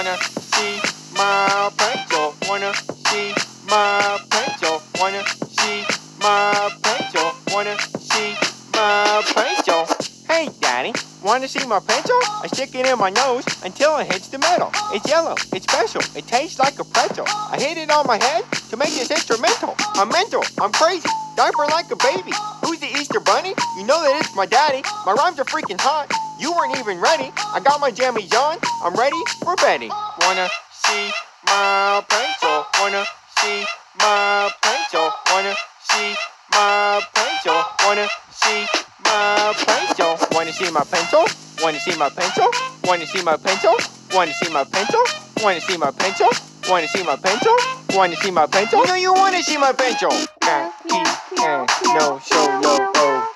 Wanna see my pencil? Wanna see my pencil? Wanna see my pencil? Wanna see my pencil? Hey, Daddy, wanna see my pencil? I stick it in my nose until it hits the metal. It's yellow, it's special, it tastes like a pretzel. I hit it on my head to make this instrumental. I'm mental, I'm crazy, diaper like a baby. Who's the Easter Bunny? You know that it's my daddy. My rhymes are freaking hot, you weren't even ready. I got my jammies on, I'm ready for Betty. Wanna see my pencil? Wanna see my pencil? Wanna see my pencil? Wanna see my pencil? Wanna see my pencil? Wanna see my pencil? Wanna see my pencil? Wanna see my pencil? Wanna see my pencil? Wanna see my pencil? Wanna see my pencil? You know you wanna see my pencil. No solo.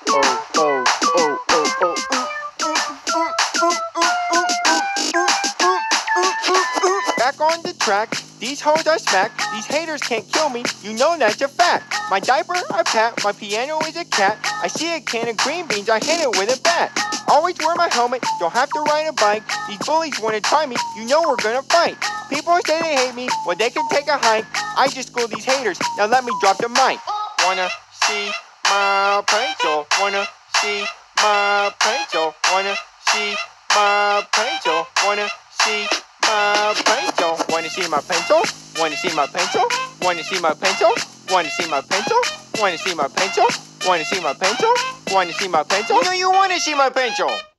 Back on the track, these hoes I smack. These haters can't kill me, you know that's a fact. My diaper I pat, my piano is a cat. I see a can of green beans, I hit it with a bat. Always wear my helmet, don't have to ride a bike. These bullies wanna try me, you know we're gonna fight. People say they hate me, well they can take a hike. I just school these haters, now let me drop the mic. Wanna see my pencil? Wanna see my pencil? Wanna see my pencil? Wanna see my pencil? Wanna see my pencil? Wanna see my pencil? Wanna see my pencil? Wanna see my pencil? Wanna see my pencil? Wanna see my pencil? Wanna see my pencil? You know you wanna see my pencil.